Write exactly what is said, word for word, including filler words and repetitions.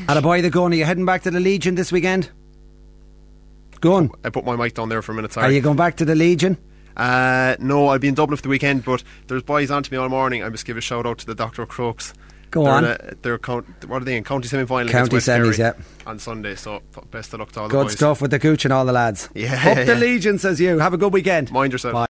At a boy the gun, are you heading back to the Legion this weekend? Go on. I put my mic down there for a minute, sorry. Are you going back to the Legion? Uh, no, I'll be in Dublin for the weekend, but there's boys on to me all morning. I must give a shout out to the Doctor Crooks. Go they're on. A, they're count, what are they in? County semi-final County against West semis, Kerry yeah. on Sunday, so best of luck to all Good the boys. stuff with the Gooch and all the lads. Yeah. Up the Legion, says you. Have a good weekend. Mind yourself. Bye.